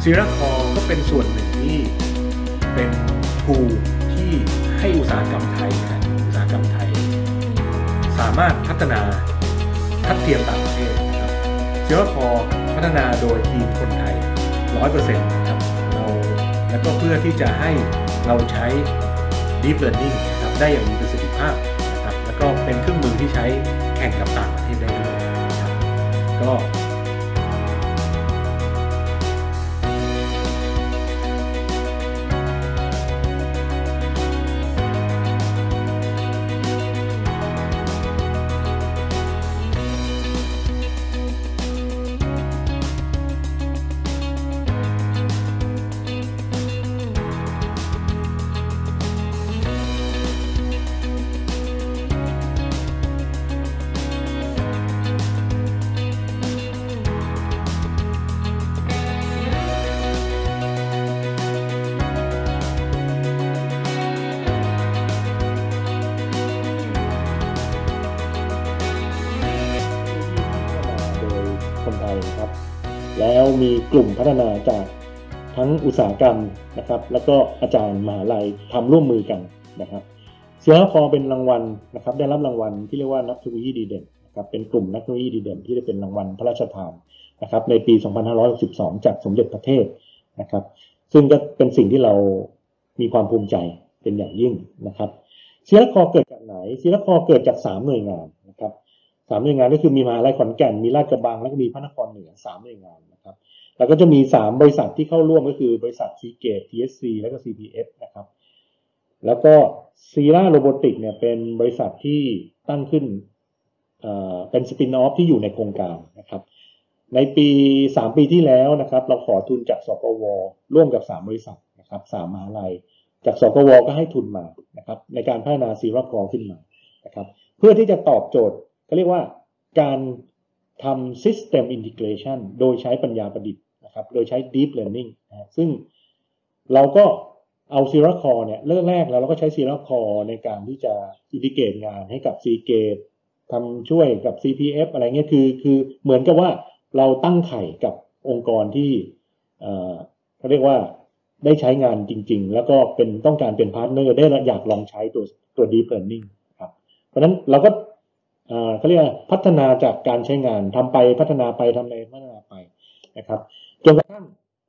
Sierra Core ก็เป็นส่วนหนึ่งที่เป็นทูลที่ให้อุตสาหกรรมไทยอุตสาหกรรมไทยสามารถพัฒนาทัดเทียมต่างประเทศนะครับ Sierra Core พัฒนาโดยทีมคนไทย 100% นะครับแล้วก็เพื่อที่จะให้เราใช้ Deep Learning นะครับได้อย่างมีประสิทธิภาพนะครับแล้วก็เป็นเครื่องมือที่ใช้แข่งกับต่างประเทศได้ด้วยนะครับก็คนไทยครับแล้วมีกลุ่มพัฒนาจากทั้งอุตสาหกรรมนะครับแล้วก็อาจารย์มหาลัยทำร่วมมือกันนะครับSierra Coreเป็นรางวัลนะครับได้รับรางวัลที่เรียกว่านักเทคโนโลยีดีเด่นนะครับเป็นกลุ่มนักเทคโนโลยีดีเด่นที่ได้เป็นรางวัลพระราชทานนะครับในปี 2562 จากสมเด็จพระเทพนะครับซึ่งก็เป็นสิ่งที่เรามีความภูมิใจเป็นอย่างยิ่งนะครับSierra CoreเกิดจากไหนSierra Coreเกิดจาก3หน่วยงานนะครับ3หน่วยงานก็คือมีมหาลัยขอนแก่นมีราชกระบังแล้วก็มีพระนครเหนือ3หน่วยงานนะครับแล้วก็จะมี3บริษัทที่เข้าร่วมก็คือบริษัท Seagate TSC แล้วก็ CPF นะครับแล้วก็ Sierra Robotics เนี่ยเป็นบริษัทที่ตั้งขึ้นเป็นสปินออฟที่อยู่ในโครงการนะครับในปี3ปีที่แล้วนะครับเราขอทุนจากสกวร่วมกับ3บริษัทนะครับ3มหาลัยจากสกวก็ให้ทุนมานะครับในการพัฒนา Sierra Core ขึ้นมานะครับเพื่อที่จะตอบโจทย์เขาเรียกว่าการทำ System Integration โดยใช้ปัญญาประดิษฐ์นะครับโดยใช้ Deep Learning นะซึ่งเราก็เอา Sierra Core เนี่ยเริ่มแรกแล้วเราก็ใช้ Sierra Core ในการที่จะ integrate งานให้กับ Seagate ทำช่วยกับ CPF อะไรเงี้ยคือเหมือนกับว่าเราตั้งไข่กับองค์กรที่เขาเรียกว่าได้ใช้งานจริงๆแล้วก็เป็นต้องการเป็นพาร์ทเนอร์ได้อยากลองใช้ตัว Deep Learning ครับเพราะฉะนั้นเราก็เขาเรียกพัฒนาจากการใช้งานทำไปพัฒนาไปทำไปพัฒนาไปนะครับจนกระทั่ง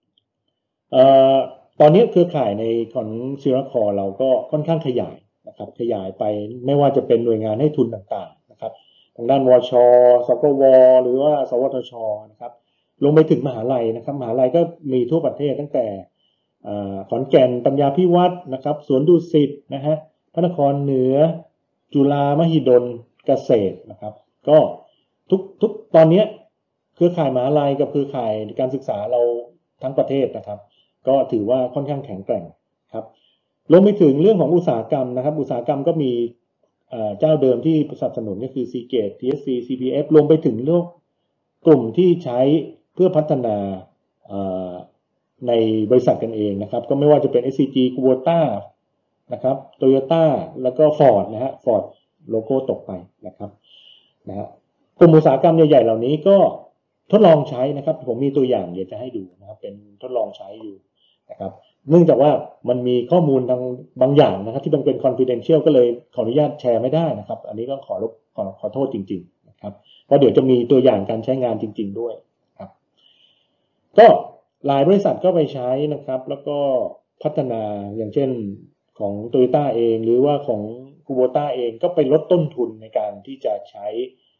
ตอนนี้เครือข่ายในของ Sierra Core เราก็ค่อนข้างขยายนะครับขยายไปไม่ว่าจะเป็นหน่วยงานให้ทุนต่างๆนะครับทางด้านวช.สกว.หรือว่าสวทช.นะครับลงไปถึงมหาลัยนะครับมหาลัยก็มีทั่วประเทศตั้งแต่ขอนแก่นปัญญาภิวัฒน์นะครับสวนดุสิตนะฮะพระนครเหนือจุฬามหิดลเกษตรนะครับก็ทุกตอนนี้เครือข่ายมหาลัยกับเครือข่ายการศึกษาเราทั้งประเทศนะครับก็ถือว่าค่อนข้างแข็งแกร่งครับรวมไปถึงเรื่องของอุตสาหกรรมนะครับอุตสาหกรรมก็มีเจ้าเดิมที่สนับสนุนก็คือ Seagate TSC CPF รวมไปถึงเรื่องกลุ่มที่ใช้เพื่อพัฒนาในบริษัทกันเองนะครับก็ไม่ว่าจะเป็น SCG Kubota นะครับ Toyota แล้วก็ Ford นะฮะ Ford โลโก้ตกไปนะครับนะฮะกลุ่มอุตสาหกรรมใหญ่ๆเหล่านี้ก็ทดลองใช้นะครับผมมีตัวอย่างเดี๋ยวจะให้ดูนะครับเป็นทดลองใช้อยู่นะครับเนื่องจากว่ามันมีข้อมูลทางบางอย่างนะครับที่มันเป็น confidential ก็เลยขออนุญาตแชร์ไม่ได้นะครับอันนี้ก็ขอโทษจริงๆนะครับเพราะเดี๋ยวจะมีตัวอย่างการใช้งานจริงๆด้วยครับก็หลายบริษัทก็ไปใช้นะครับแล้วก็พัฒนาอย่างเช่นของ Toyota เองหรือว่าของ Kubota เองก็ไปลดต้นทุนในการที่จะใช้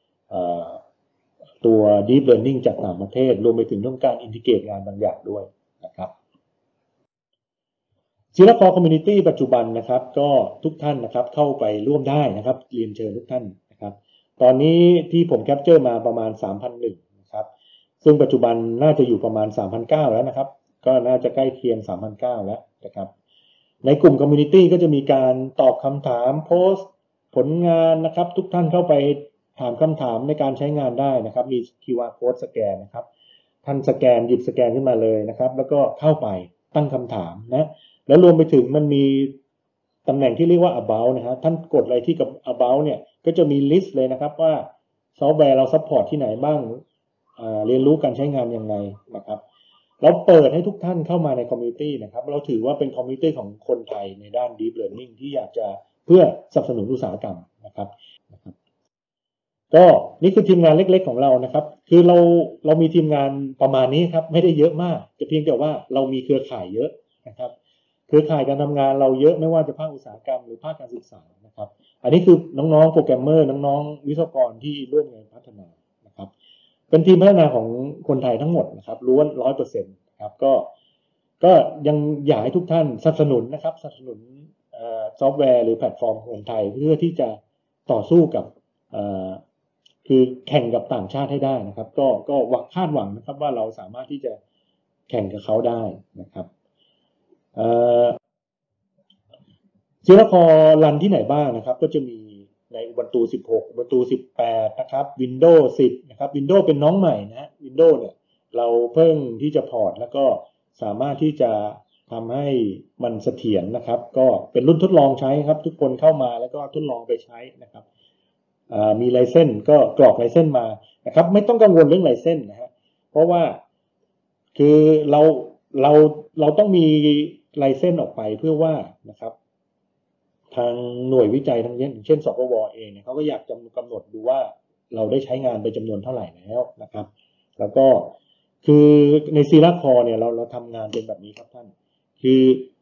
ตัว Deep Learning จากต่างประเทศรวมไปถึงเรื่องการ integrate งานบางอย่างด้วยนะครับ Sierra Core Community ปัจจุบันนะครับก็ทุกท่านนะครับเข้าไปร่วมได้นะครับเรียนเชิญทุกท่านนะครับตอนนี้ที่ผมแคปเจอร์มาประมาณ 3,100 นะครับซึ่งปัจจุบันน่าจะอยู่ประมาณ 3,900 แล้วนะครับก็น่าจะใกล้เคียง 3,900 แล้วนะครับในกลุ่ม Community ก็จะมีการตอบคำถามโพสต์ผลงานนะครับทุกท่านเข้าไปถามคำถามในการใช้งานได้นะครับมี QR Code สแกนนะครับท่านสแกนหยิบสแกนขึ้นมาเลยนะครับแล้วก็เข้าไปตั้งคำถามนะแล้วรวมไปถึงมันมีตำแหน่งที่เรียกว่า about นะฮะท่านกดอะไรที่กับ about เนี่ยก็จะมีลิสต์เลยนะครับว่าซอฟต์แวร์เราซัพพอร์ตที่ไหนบ้างเรียนรู้การใช้งานยังไงนะครับเราเปิดให้ทุกท่านเข้ามาในคอมมูนิตี้นะครับเราถือว่าเป็นคอมมูนิตี้ของคนไทยในด้าน Deep Learning ที่อยากจะเพื่อสนับสนุนอุตสาหกรรมนะครับก็นี่คือทีมงานเล็กๆของเรานะครับคือเรามีทีมงานประมาณนี้ครับไม่ได้เยอะมากแต่เพียงแต่ว่าเรามีเครือข่ายเยอะนะครับเครือข่ายการทำงานเราเยอะไม่ว่าจะภาคอุตสาหกรรมหรือภาคการศึกษานะครับอันนี้คือน้องๆโปรแกรมเมอร์น้องๆวิศวกรที่ร่วมงานพัฒนานะครับเป็นทีมพัฒนาของคนไทยทั้งหมดนะครับล้วน 100% ครับก็ยังอยากให้ทุกท่านสนับสนุนนะครับสนับสนุนซอฟต์แวร์หรือแพลตฟอร์มของไทยเพื่อที่จะต่อสู้กับคือแข่งกับต่างชาติให้ได้นะครับก็คาดหวังนะครับว่าเราสามารถที่จะแข่งกับเขาได้นะครับทีละพอรันที่ไหนบ้างนะครับก็จะมีใน Ubuntu 16 Ubuntu 18 นะครับ Windows 10 นะครับ Windows เป็นน้องใหม่นะ Windows เนี่ยเราเพิ่งที่จะพอร์ตแล้วก็สามารถที่จะทำให้มันเสถียรนะครับก็เป็นรุ่นทดลองใช้ครับทุกคนเข้ามาแล้วก็ทดลองไปใช้นะครับมีไลเซนส์ก็กรอกไลเซนส์มานะครับไม่ต้องกังวลเรื่องไลเซนส์นะฮะเพราะว่าคือเราต้องมีไลเซนส์ออกไปเพื่อว่านะครับทางหน่วยวิจัยทั้งเช่นสปวเองเนี่ยเขาก็อยากจะกำหนดดูว่าเราได้ใช้งานไปจำนวนเท่าไหร่แล้วนะครับแล้วก็คือในซีราคอเนี่ยเราทำงานเป็นแบบนี้ครับท่านคือ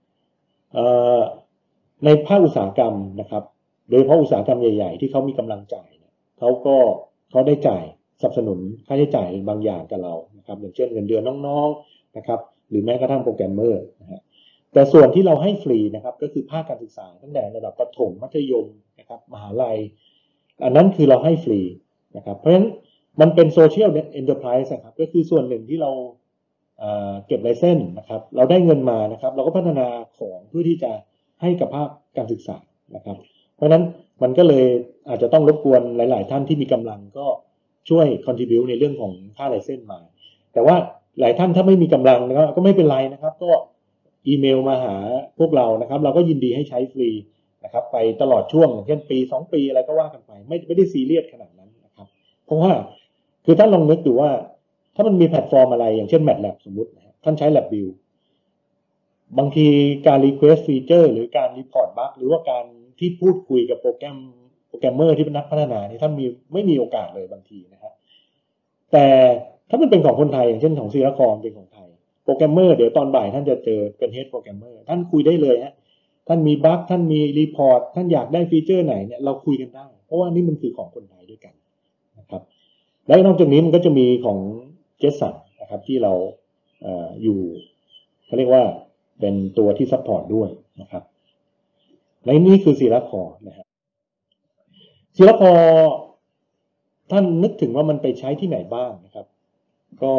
ในภาคอุตสาหกรรมนะครับโดยเฉพาะอุตสาหกรรมใหญ่ๆที่เขามีกำลังจ่ายเขาได้จ่ายสนับสนุนค่าใช้จ่ายบางอย่างกับเรานะครับอย่างเช่นเงินเดือนน้องๆนะครับหรือแม้กระทั่งโปรแกรมเมอร์นะฮะแต่ส่วนที่เราให้ฟรีนะครับก็คือภาคการศึกษาตั้งแต่ระดับประถมมัธยมนะครับมหาลัยอันนั้นคือเราให้ฟรีนะครับเพราะฉะนั้นมันเป็นโซเชียลเอ็นเตอร์ไพรส์นะครับก็คือส่วนหนึ่งที่เราเก็บไลเซนส์นะครับเราได้เงินมานะครับเราก็พัฒนาของเพื่อที่จะให้กับภาคการศึกษานะครับเพราะฉะนั้นมันก็เลยอาจจะต้องรบกวนหลายๆท่านที่มีกำลังก็ช่วย contribute ในเรื่องของค่าไลเซนส์มาแต่ว่าหลายท่านถ้าไม่มีกำลังก็ไม่เป็นไรนะครับก็อีเมลมาหาพวกเรานะครับเราก็ยินดีให้ใช้ฟรีนะครับไปตลอดช่วงอย่างเช่นปี2ปีอะไรก็ว่ากันไปไม่ได้ซีเรียสขนาดนั้นนะครับเพราะว่าคือท่านลองนึกดูว่าถ้ามันมีแพลตฟอร์มอะไรอย่างเช่น MATLAB สมมุติท่านใช้ LabVIEW บางทีการ request feature หรือการ report bug หรือว่าการที่พูดคุยกับโปรแกรมเมอร์ที่เป็นนักพัฒนาเนี่ยท่านไม่มีโอกาสเลยบางทีนะครับแต่ถ้ามันเป็นของคนไทยอย่างเช่นของซีราคอมเป็นของไทยโปรแกรมเมอร์เดี๋ยวตอนบ่ายท่านจะเจอเป็น head โปรแกรมเมอร์ท่านคุยได้เลยฮะท่านมีบั๊กท่านมีรีพอร์ตท่านอยากได้ฟีเจอร์ไหนเนี่ยเราคุยกันได้เพราะว่านี่มันคือของคนไทยด้วยกันนะครับและนอกจากนี้มันก็จะมีของเจสันนะครับที่เราอยู่เขาเรียกว่าเป็นตัวที่ซัพพอร์ตด้วยนะครับและนี่คือซีราคอนะครับซีราคอท่านนึกถึงว่ามันไปใช้ที่ไหนบ้างนะครับก็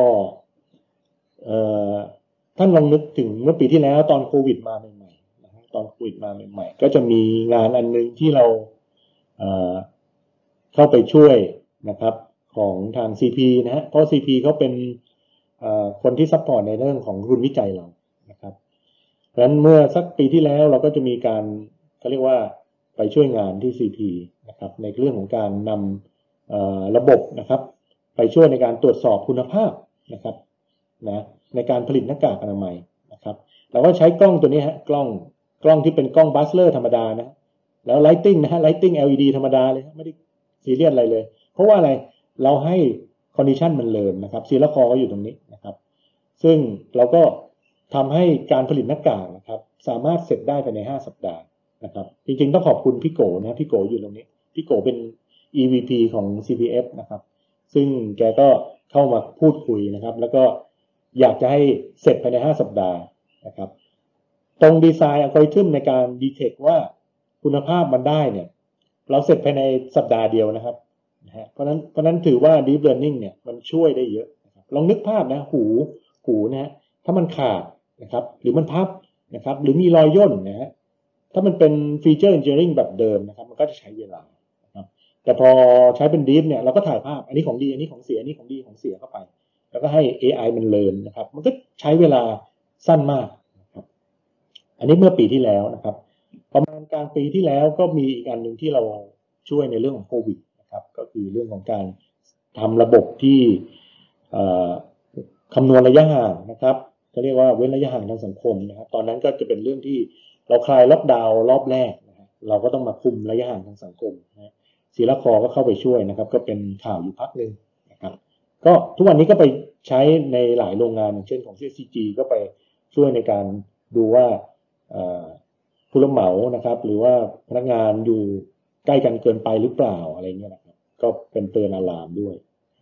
ท่านลองนึกถึงเมื่อปีที่แล้วตอนโควิดมาใหม่ๆนะตอนโควิดมาใหม่ๆก็จะมีงานอันนึงที่เราเข้าไปช่วยนะครับของทาง CP นะฮะเพราะ CP เขาเป็นคนที่ซัพพอร์ตในเรื่องของทุนวิจัยเรานะครับเพราะฉะนั้นเมื่อสักปีที่แล้วเราก็จะมีการเขาเรียกว่าไปช่วยงานที่ CP นะครับในเรื่องของการนำระบบนะครับไปช่วยในการตรวจสอบคุณภาพนะครับนะในการผลิตหน้ากากอนามัยนะครับเราก็ใช้กล้องตัวนี้ฮะกล้องที่เป็นกล้องบัสเลอร์ธรรมดานะแล้วไลติ้งนะฮะไลติ้ง LED ธรรมดาเลยไม่ได้ซีเรียสอะไรเลยเพราะว่าอะไรเราให้คอนดิชันมันเลินนะครับซีละคอก็อยู่ตรงนี้นะครับซึ่งเราก็ทำให้การผลิตหน้ากากนะครับสามารถเสร็จได้ภายใน5 สัปดาห์นะครับจริงๆต้องขอบคุณพี่โกนะพี่โกอยู่ตรงนี้พี่โกเป็น EVP ของ CPF นะครับซึ่งแกก็เข้ามาพูดคุยนะครับแล้วก็อยากจะให้เสร็จภายใน5 สัปดาห์นะครับตรงดีไซน์อัลกอริทึมในการดีเทคว่าคุณภาพมันได้เนี่ยเราเสร็จภายในสัปดาห์เดียวนะครับเพราะนั้นถือว่า Deep Learning เนี่ยมันช่วยได้เยอะนะครับลองนึกภาพนะหูนะฮะถ้ามันขาดนะครับหรือมันพับนะครับหรือมีรอยย่นนะฮะถ้ามันเป็นฟีเจอร์ engineering แบบเดิมนะครับมันก็จะใช้เวลานะครับแต่พอใช้เป็น Deep เนี่ยเราก็ถ่ายภาพอันนี้ของดีอันนี้ของเสียอันนี้ของดีของเสียเข้าไปแล้วก็ให้ AI มันเรียนนะครับมันก็ใช้เวลาสั้นมากนะครับอันนี้เมื่อปีที่แล้วนะครับประมาณกลางปีที่แล้วก็มีอีกอันหนึ่งที่เราช่วยในเรื่องของโควิดนะครับก็คือเรื่องของการทำระบบที่คำนวณระยะห่างนะครับเขาเรียกว่าเว้นระยะห่างทางสังคมนะครับตอนนั้นก็จะเป็นเรื่องที่เราคลายล็อกดาวน์รอบแรกนะครับเราก็ต้องมาคุมระยะห่างทางสังคมนะศิลคก็เข้าไปช่วยนะครับก็เป็นข่าวอยู่พักหนึ่งนะครับก็ทุกวันนี้ก็ไปใช้ในหลายโรงงานอย่างเช่นของ CSCG ก็ไปช่วยในการดูว่าผู้รับเหมานะครับหรือว่าพนักงานอยู่ใกล้กันเกินไปหรือเปล่าอะไรเงี้ยนะครับก็เป็นเตือนอะลามด้วย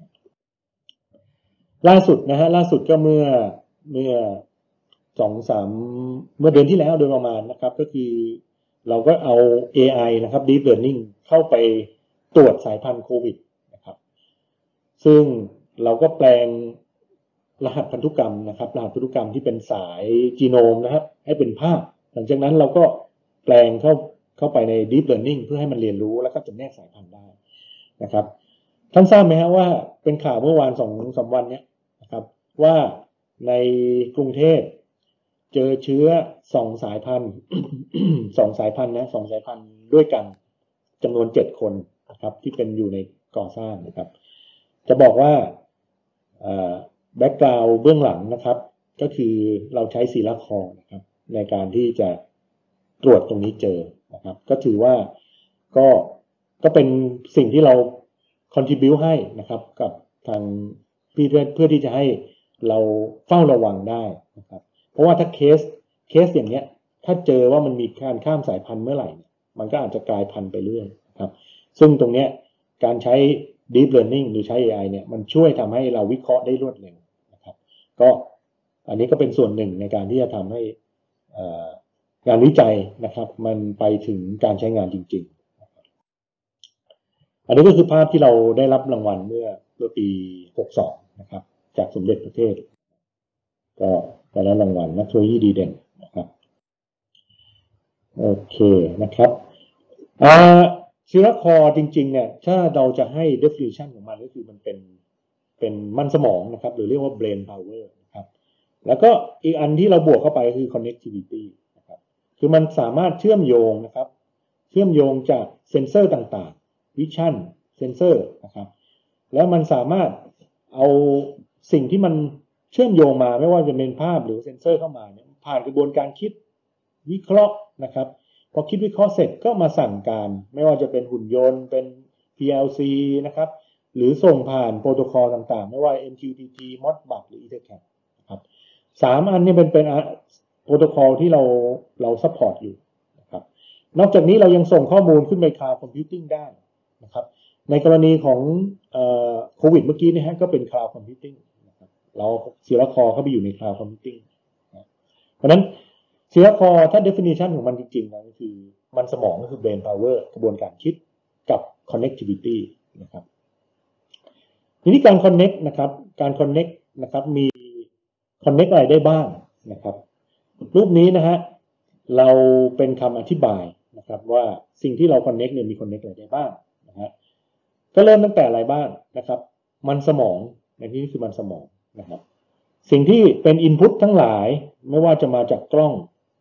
ล่าสุดนะฮะล่าสุดก็เมื่อเดือนที่แล้วโดยประมาณนะครับก็คือเราก็เอา AI นะครับ Deep Learning เข้าไปตรวจสายพันธุ์โควิดนะครับซึ่งเราก็แปลงรหัสพันธุกรรมนะครับรหัสพันธุกรรมที่เป็นสายจีโนมนะครับให้เป็นภาพหลังจากนั้นเราก็แปลงเข้าไปใน Deep Learning เพื่อให้มันเรียนรู้แล้วก็จำแนกสายพันธุ์ได้นะครับท่านทราบไหมฮะว่าเป็นข่าวเมื่อวาน2-3 วันเนี้ยนะครับว่าในกรุงเทพเจอเชื้อ2 สายพันธุ์ 2 สายพันธุ์นะ2 สายพันธุ์ด้วยกันจำนวน7 คนนะครับที่เป็นอยู่ในก่อสร้างนะครับจะบอกว่าแบ็กกราวด์เบื้องหลังนะครับก็คือเราใช้ศิลคอนะครับในการที่จะตรวจตรงนี้เจอนะครับก็ถือว่าก็เป็นสิ่งที่เรา contribute ให้นะครับกับทางเพื่อที่จะให้เราเฝ้าระวังได้นะครับเพราะว่าถ้าเคสอย่างเนี้ยถ้าเจอว่ามันมีการข้ามสายพันธุ์เมื่อไหร่มันก็อาจจะกลายพันธุ์ไปเรื่อยนะครับซึ่งตรงเนี้ยการใช้ Deep Learning หรือใช้ AI เนี่ยมันช่วยทำให้เราวิเคราะห์ได้รวดเร็วนะครับก็อันนี้ก็เป็นส่วนหนึ่งในการที่จะทำให้งานวิจัยนะครับมันไปถึงการใช้งานจริงๆอันนี้ก็คือภาพที่เราได้รับรางวัลเมื่อปี62นะครับจากสมเด็จพระเทพก็ได้รับรางวัลนักเทคโนโลยีดีเด่นนะครับโอเคนะครับศิลคอจริงๆเนี่ยถ้าเราจะให้ definition ของมันก็คือมันเป็นมันสมองนะครับหรือเรียกว่า brain power นะครับแล้วก็อีกอันที่เราบวกเข้าไปคือ connectivity นะครับคือมันสามารถเชื่อมโยงนะครับเชื่อมโยงจากเซ็นเซอร์ต่างๆ vision เซ็นเซอร์นะครับแล้วมันสามารถเอาสิ่งที่มันเชื่อมโยงมาไม่ว่าจะเป็นภาพหรือเซ็นเซอร์เข้ามาเนี่ยผ่านกระบวนการคิดวิเคราะห์นะครับพอคิดวิเคราะห์เสร็จก็มาสั่งการไม่ว่าจะเป็นหุ่นยนต์เป็น PLC นะครับหรือส่งผ่านโปรโตคอลต่างๆไม่ว่า MQTT Modbus หรือ EtherCAT นะครับ3 อันนี้เป็นโปรโตคอลที่เราซัพพอร์ตอยู่นะครับนอกจากนี้เรายังส่งข้อมูลขึ้นไป Cloud Computing ได้นะครับในกรณีของโควิดเมื่อกี้นะฮะก็เป็น Cloud Computing นะครับเราศิลคอเข้าไปอยู่ใน Cloud Computing นะเพราะฉะนั้นศิลคอถ้า definition ของมันจริงๆนะก็คือมันสมองก็คือ brain power กระบวนการคิดกับ connectivity นะครับทีนี้การ connect นะครับการ connect นะครับมี connect อะไรได้บ้างนะครับรูปนี้นะฮะเราเป็นคำอธิบายนะครับว่าสิ่งที่เรา connect เนี่ยมี connect อะไรได้บ้างนะฮะก็เริ่มตั้งแต่อะไรบ้างนะครับมันสมองในที่นี้คือมันสมองนะครับสิ่งที่เป็น input ทั้งหลายไม่ว่าจะมาจากกล้อง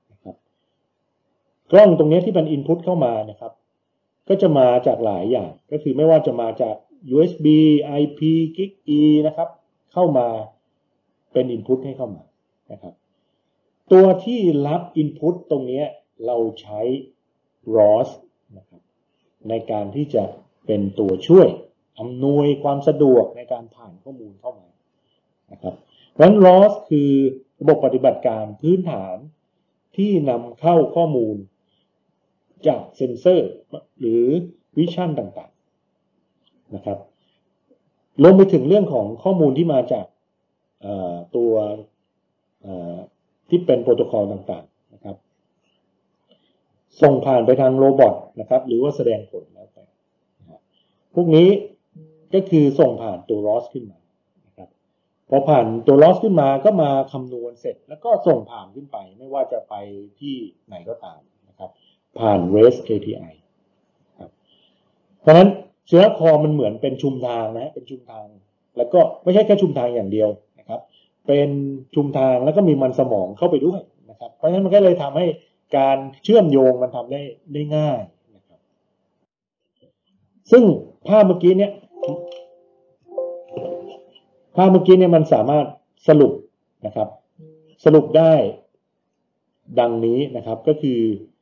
กล้องตรงนี้ที่เป็น input เข้ามานะครับก็จะมาจากหลายอย่างก็คือไม่ว่าจะมาจาก USB IP GigE นะครับเข้ามาเป็น input ให้เข้ามานะครับตัวที่รับ input ตรงนี้เราใช้ ROS นะครับในการที่จะเป็นตัวช่วยอำนวยความสะดวกในการผ่านข้อมูลเข้ามานะครับเพราะฉะนั้น ROS คือระบบปฏิบัติการพื้นฐานที่นำเข้าข้อมูลจากเซ็นเซอร์หรือวิชั่นต่างๆนะครับรวมไปถึงเรื่องของข้อมูลที่มาจากตัวที่เป็นโปรโตคอลต่างๆนะครับส่งผ่านไปทางโรบอทนะครับหรือว่าแสดงผลแล้วแต่พวกนี้ก็คือส่งผ่านตัว ROS ขึ้นมานะครับพอผ่านตัว ROS ขึ้นมาก็มาคำนวณเสร็จแล้วก็ส่งผ่านขึ้นไปไม่ว่าจะไปที่ไหนก็ตามนะครับผ่าน REST API ครับเพราะฉะนั้นศิลคอมันเหมือนเป็นชุมทางนะเป็นชุมทางแล้วก็ไม่ใช่แค่ชุมทางอย่างเดียวนะครับเป็นชุมทางแล้วก็มีมันสมองเข้าไปด้วยนะครับเพราะฉะนั้นมันก็เลยทำให้การเชื่อมโยงมันทำได้ง่ายนะครับซึ่งภาพเมื่อกี้เนี่ยมันสามารถสรุปนะครับสรุปได้ดังนี้นะครับก็คือ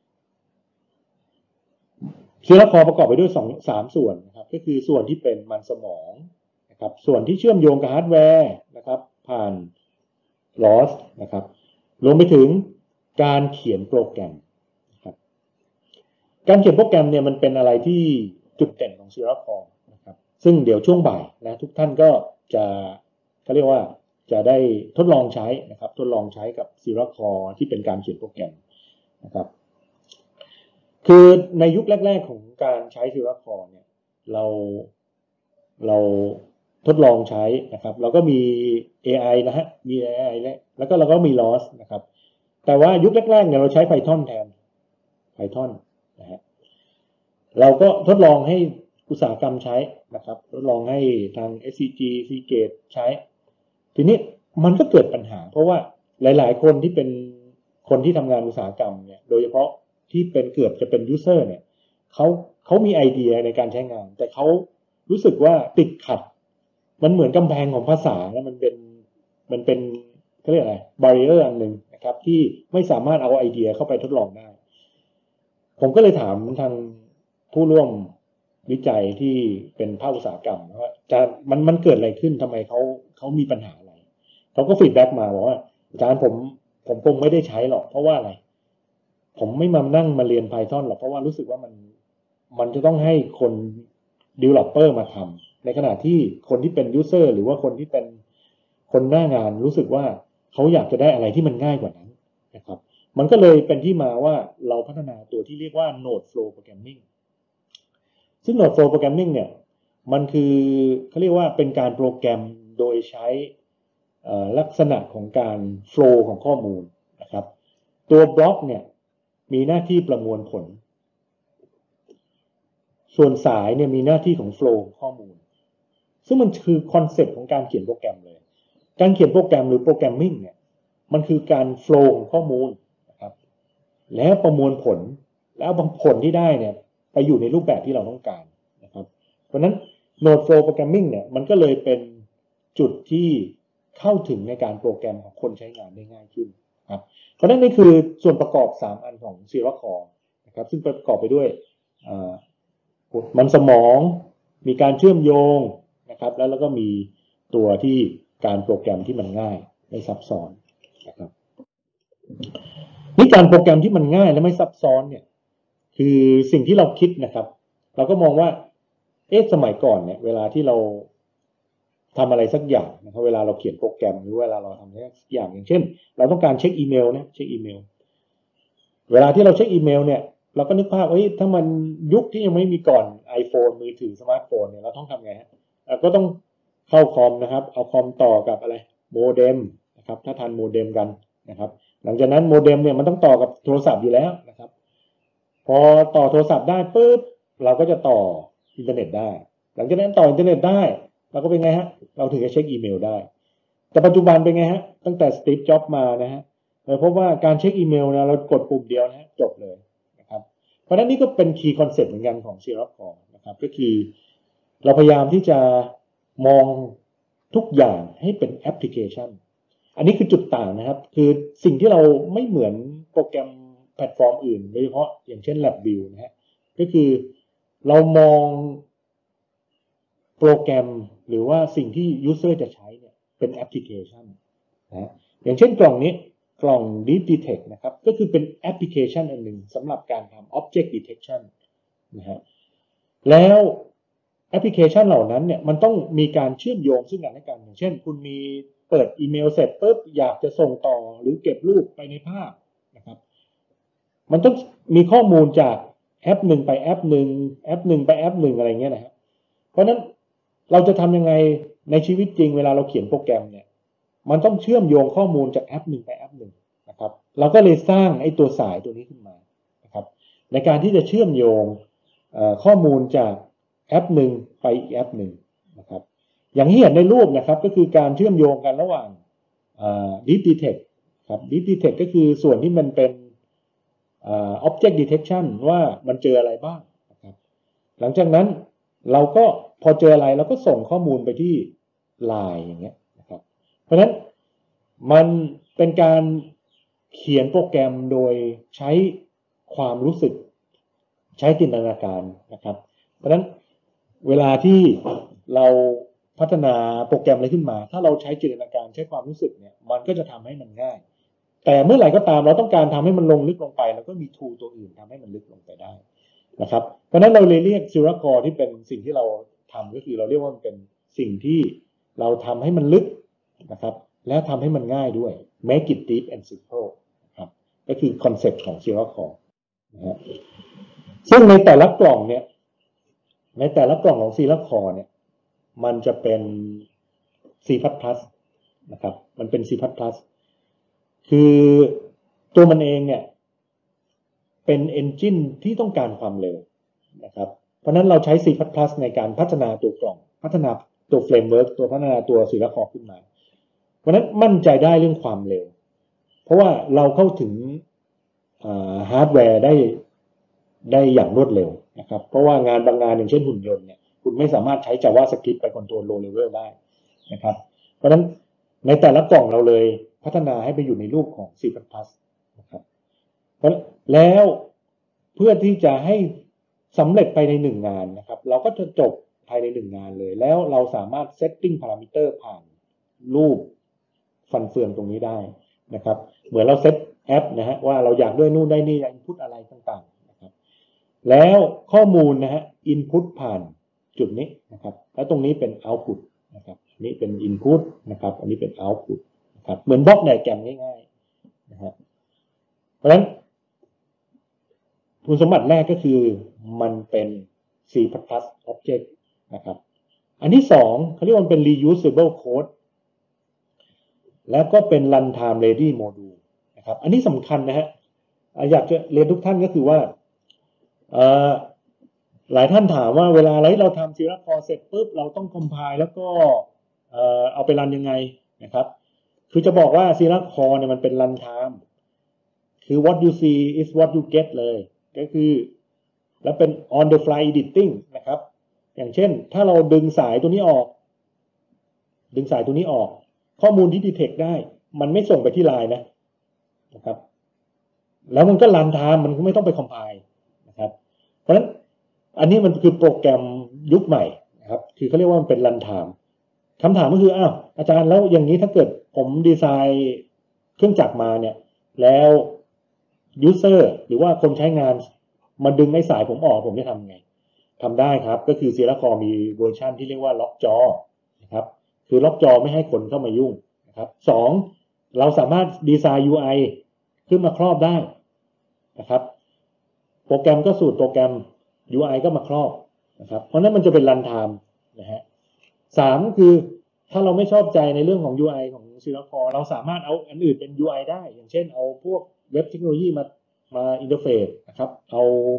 เชื้อคอประกอบไปด้วย3ส่วนนะครับก็คือส่วนที่เป็นมันสมองนะครับส่วนที่เชื่อมโยงกับฮาร์ดแวร์นะครับผ่านลอสนะครับรวมไปถึงการเขียนโปรแกรมนะครับการเขียนโปรแกรมเนี่ยมันเป็นอะไรที่จุดเด่นของเชื้อคอนะครับซึ่งเดี๋ยวช่วงบ่ายนะทุกท่านก็จะเขาเรียกว่าจะได้ทดลองใช้นะครับทดลองใช้กับซีรัคอร์ที่เป็นการเขียนโปรแกรมนะครับคือในยุคแรกๆของการใช้ซีรัคอร์เนี่ยเราทดลองใช้นะครับเราก็มี AI นะฮะมี AI แล้วก็เราก็มี loss นะครับแต่ว่ายุคแรกๆเนี่ยเราใช้ Python แทน Python นะฮะเราก็ทดลองให้อุตสาหกรรมใช้นะครับทดลองให้ทาง SCG Seagate ใช้ทีนี้มันก็เกิดปัญหาเพราะว่าหลายๆคนที่เป็นคนที่ทำงานอุตสาหกรรมเนี่ยโดยเฉพาะที่เป็นเกือบจะเป็น user เนี่ยเขามีไอเดียในการใช้งานแต่เขารู้สึกว่าติดขัดมันเหมือนกำแพงของภาษาแล้วมันเป็นเขาเรียกอะไร barrier อันหนึ่งนะครับที่ไม่สามารถเอาไอเดียเข้าไปทดลองได้ผมก็เลยถามทางผู้ร่วมวิจัยที่เป็นภาคอุตสาหกรรมว่ามันเกิดอะไรขึ้นทำไมเขามีปัญหาอะไรเขาก็ฟีดแบ็กมาบอกว่าอาจารย์ผมคงไม่ได้ใช้หรอกเพราะว่าอะไรผมไม่มานั่งมาเรียน Python หรอกเพราะว่ารู้สึกว่ามันจะต้องให้คน developer มาทำในขณะที่คนที่เป็น user หรือว่าคนที่เป็นคนหน้างานรู้สึกว่าเขาอยากจะได้อะไรที่มันง่ายกว่านั้นนะครับมันก็เลยเป็นที่มาว่าเราพัฒนาตัวที่เรียกว่า Node Flow Programming ซึ่ง Node Flow Programming เนี่ยมันคือเขาเรียกว่าเป็นการโปรแกรมโดยใช้ลักษณะของการ flow ของข้อมูลนะครับตัวบล็อกเนี่ยมีหน้าที่ประมวลผลส่วนสายเนี่ยมีหน้าที่ของ flow ของข้อมูลซึ่งมันคือคอนเซ็ปต์ของการเขียนโปรแกรมเลยการเขียนโปรแกรมหรือโปรแกรมมิ่งเนี่ยมันคือการ flow ของข้อมูลนะครับแล้วประมวลผลแล้วผลที่ได้เนี่ยไปอยู่ในรูปแบบที่เราต้องการนะครับเพราะฉะนั้น Node Flow Programming เนี่ยมันก็เลยเป็นจุดที่เข้าถึงในการโปรแกรมของคนใช้งานได้ง่ายขึ้นครับเพราะฉะนั้นนี่คือส่วนประกอบ3อันของ Sierra Core นะครับซึ่งประกอบไปด้วยมันสมองมีการเชื่อมโยงนะครับแล้วก็มีตัวที่การโปรแกรมที่มันง่ายไม่ซับซ้อนนะครับนี่การโปรแกรมที่มันง่ายและไม่ซับซ้อนเนี่ยคือสิ่งที่เราคิดนะครับเราก็มองว่าสมัยก่อนเนี่ยเวลาที่เราทำอะไรสักอย่างนะครับเวลาเราเขียนโปรแกรมหรือเวลาเราทำอะไรสักอย่างเช่นเราต้องการเช็คอีเมลนะเช็คอีเมลเวลาที่เราเช็คอีเมลเนี่ยเราก็นึกภาพถ้ามันยุคที่ยังไม่มีก่อน iPhone มือถือสมาร์ทโฟนเนี่ยเราต้องทำไงฮะก็ต้องเข้าคอมนะครับเอาคอมต่อกับอะไรโมเด็มนะครับถ้าทันโมเด็มกันนะครับหลังจากนั้นโมเด็มเนี่ยมันต้องต่อกับโทรศัพท์อยู่แล้วนะครับพอต่อโทรศัพท์ได้ปุ๊บเราก็จะต่ออินเทอร์เน็ตได้หลังจากนั้นต่ออินเทอร์เน็ตได้เราก็เป็นไงฮะเราถึงจะเช็คอีเมลได้แต่ปัจจุบันเป็นไงฮะตั้งแต่สตีฟจ็อบส์มานะฮะเราพบว่าการเช็คอีเมลนะเรากดปุ่มเดียวนะจบเลยนะครับเพราะฉะนั้นนี่ก็เป็นคีย์คอนเซ็ปต์เหมือนกันของ Sierra Core นะครับก็คือเราพยายามที่จะมองทุกอย่างให้เป็นแอปพลิเคชันอันนี้คือจุดต่างนะครับคือสิ่งที่เราไม่เหมือนโปรแกรมแพลตฟอร์มอื่นโดยเฉพาะอย่างเช่น LabVIEW นะฮะก็คือเรามองโปรแกรมหรือว่าสิ่งที่ user จะใช้เนี่ยเป็นแอปพลิเคชันนะอย่างเช่นกล่องนี้กล่อง Deep Detect นะครับก็คือเป็นแอปพลิเคชันอันหนึ่งสำหรับการทำ Object Detection นะฮะแล้วแอปพลิเคชันเหล่านั้นเนี่ยมันต้องมีการเชื่อมโยงซึ่งกันและกันอย่างเช่นคุณมีเปิดอีเมลเสร็จปุ๊บอยากจะส่งต่อหรือเก็บรูปไปในภาพนะครับมันต้องมีข้อมูลจากแอปหนึ่งไปแอปหนึ่งแอปหนึ่งไปแอปหนึ่งอะไรเงี้ยนะฮะเพราะนั้นเราจะทำยังไงในชีวิตจริงเวลาเราเขียนโปรแกรมเนี่ยมันต้องเชื่อมโยงข้อมูลจากแอปหนึ่งไปแอปหนึ่งนะครับเราก็เลยสร้างไอ้ตัวสายตัวนี้ขึ้นมานะครับในการที่จะเชื่อมโยงข้อมูลจากแอปหนึ่งไปอีกแอปหนึ่งนะครับอย่างที่เห็นในรูปนะครับก็คือการเชื่อมโยงกันระหว่างDeep Detect ครับ Deep Detect ก็คือส่วนที่มันเป็นObject Detection ว่ามันเจออะไรบ้างนะครับหลังจากนั้นเราก็พอเจออะไรเราก็ส่งข้อมูลไปที่ LINE อย่างเงี้ยนะครับเพราะฉะนั้นมันเป็นการเขียนโปรแกรมโดยใช้ความรู้สึกใช้จินตนาการนะครับเพราะฉะนั้นเวลาที่เราพัฒนาโปรแกรมอะไรขึ้นมาถ้าเราใช้จินตนาการใช้ความรู้สึกเนี่ยมันก็จะทำให้มันง่ายแต่เมื่อไหร่ก็ตามเราต้องการทำให้มันลงลึกลงไปแล้วก็มี tool ตัวอื่นทำให้มันลึกลงไปได้นะครับเพราะฉะนั้นเราเลยเรียก Sierra Core ที่เป็นสิ่งที่เราทำก็คือเราเรียกว่ามันเป็นสิ่งที่เราทำให้มันลึกนะครับและทำให้มันง่ายด้วย make it deep and simple นะครับก็คือคอนเซ็ปต์ของ Sierra Core นะฮะซึ่งในแต่ละกล่องเนี่ยในแต่ละกล่องของ Sierra Core เนี่ยมันจะเป็น C++ นะครับมันเป็น C++ คือตัวมันเองเนี่ยเป็นเอนจินที่ต้องการความเร็วนะครับเพราะนั้นเราใช้ C++ ในการพัฒนาตัวกล่องพัฒนาตัวเฟรมเวิร์กตัวพัฒนาตัวSierra Coreขึ้นมาเพราะนั้นมั่นใจได้เรื่องความเร็วเพราะว่าเราเข้าถึงฮาร์ดแวร์ได้อย่างรวดเร็วนะครับเพราะว่างานบางงานอย่างเช่นหุ่นยนต์เนี่ยคุณไม่สามารถใช้ JavaScript ไปคอนโทรล low level ได้นะครับเพราะฉะนั้นในแต่ละกล่องเราเลยพัฒนาให้ไปอยู่ในรูปของ C++ นะครับแล้วเพื่อที่จะให้สำเร็จภายใน1งานนะครับเราก็จะจบภายใน1งานเลยแล้วเราสามารถ setting parameter ผ่านรูปฟันเฟืองตรงนี้ได้นะครับเหมือนเราเซตแอปนะฮะว่าเราอยากด้วยนู่นได้นี่อินพุตอะไรต่างๆนะครับแล้วข้อมูลนะฮะอินพุตผ่านจุดนี้นะครับแล้วตรงนี้เป็นเอาต์พุตนะครับอันนี้เป็นอินพุตนะครับอันนี้เป็นเอาต์พุตนะครับเหมือนบล็อกไดอะแกรมง่ายๆนะฮะเพราะฉะนั้นคุณสมบัติแรกก็คือมันเป็น C++ object นะครับอันที่สองเขาเรียกว่าเป็น reusable code แล้วก็เป็น runtime ready module นะครับอันนี้สำคัญนะฮะอยากจะเรียนทุกท่านก็คือว่าหลายท่านถามว่าเวลาเราทำ Sierra Core เสร็จปุ๊บเราต้อง compile แล้วก็เอาไปรันยังไงนะครับคือจะบอกว่า Sierra Core เนี่ยมันเป็น runtime คือ what you see is what you get เลยก็คือแล้วเป็น on the fly editing นะครับอย่างเช่นถ้าเราดึงสายตัวนี้ออกข้อมูลที่ detect ได้มันไม่ส่งไปที่ไลน์นะครับแล้วมันก็รันไทม์มันไม่ต้องไป compile นะครับเพราะฉะนั้นอันนี้มันคือโปรแกรมยุคใหม่นะครับคือเขาเรียกว่ามันเป็นรันไทม์คำถามก็คืออาจารย์แล้วอย่างนี้ถ้าเกิดผมดีไซน์เครื่องจักรมาเนี่ยแล้วยูเซอร์หรือว่าคนใช้งานมาดึงไอ้สายผมออกผมจะทำไงทำได้ครับก็คือ Sierra Core มีเวอร์ชันที่เรียกว่าล็อกจอนะครับคือล็อกจอไม่ให้คนเข้ามายุ่งนะครับสองเราสามารถดีไซน์ UI ขึ้นมาครอบได้นะครับโปรแกรมก็สูตรโปรแกรม UI ก็มาครอบนะครับเพราะนั้นมันจะเป็นรันไทม์นะฮะสามคือถ้าเราไม่ชอบใจในเรื่องของ UI ของ Sierra Core เราสามารถเอาอันอื่นเป็น UI ได้อย่างเช่นเอาพวกเว็บเทคโนโลยีมาอินเทอร์เฟซนะครับเอา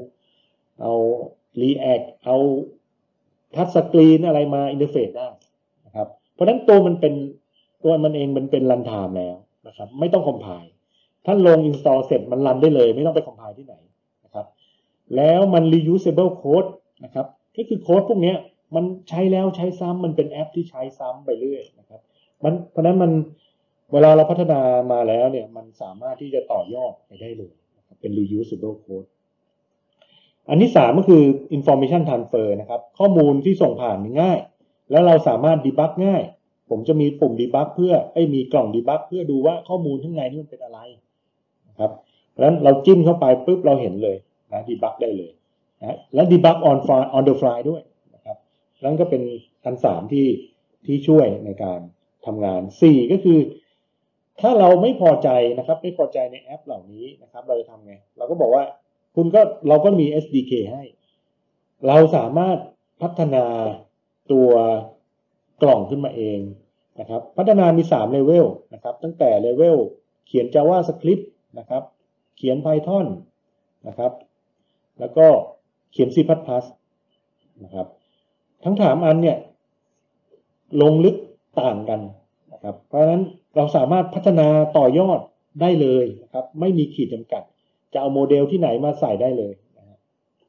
React เอาทัชสกรีนอะไรมาอินเทอร์เฟซได้นะครับเพราะฉะนั้นตัวมันเองมันเป็นรันไทม์แล้วนะครับไม่ต้องคอมไพล์ถ้าลง install เสร็จมันรันได้เลยไม่ต้องไปคอมไพล์ที่ไหนนะครับแล้วมัน reusable code นะครับก็คือโค้ดพวกนี้มันใช้แล้วใช้ซ้ำมันเป็นแอปที่ใช้ซ้ำไปเรื่อยนะครับเพราะนั้นมันเวลาเราพัฒนามาแล้วเนี่ยมันสามารถที่จะต่อยอดไปได้เลยนะครับเป็น reusable code อันที่3ก็คือ information transfer นะครับข้อมูลที่ส่งผ่านง่ายแล้วเราสามารถ debug ง่ายผมจะมีปุ่ม debug มีกล่อง debug เพื่อดูว่าข้อมูลข้างในนี่มันเป็นอะไรนะครับเพราะฉะนั้นเราจิ้มเข้าไปปุ๊บเราเห็นเลยนะ debug ได้เลยนะและ debug on the fly ด้วยนะครับนั่นก็เป็นอัน3ที่ช่วยในการทำงาน4ก็คือถ้าเราไม่พอใจนะครับไม่พอใจในแอปเหล่านี้นะครับเราจะทำไงเราก็บอกว่าเราก็มี SDK ให้เราสามารถพัฒนาตัวกล่องขึ้นมาเองนะครับพัฒนามี3เลเวลนะครับตั้งแต่เลเวลเขียน JavaScript นะครับเขียน Python นะครับแล้วก็เขียน C++ นะครับทั้ง3อันเนี่ยลงลึกต่างกันนะครับเพราะฉะนั้นเราสามารถพัฒนาต่อยอดได้เลยนะครับไม่มีขีดจำกัดจะเอาโมเดลที่ไหนมาใส่ได้เลยนะฮะ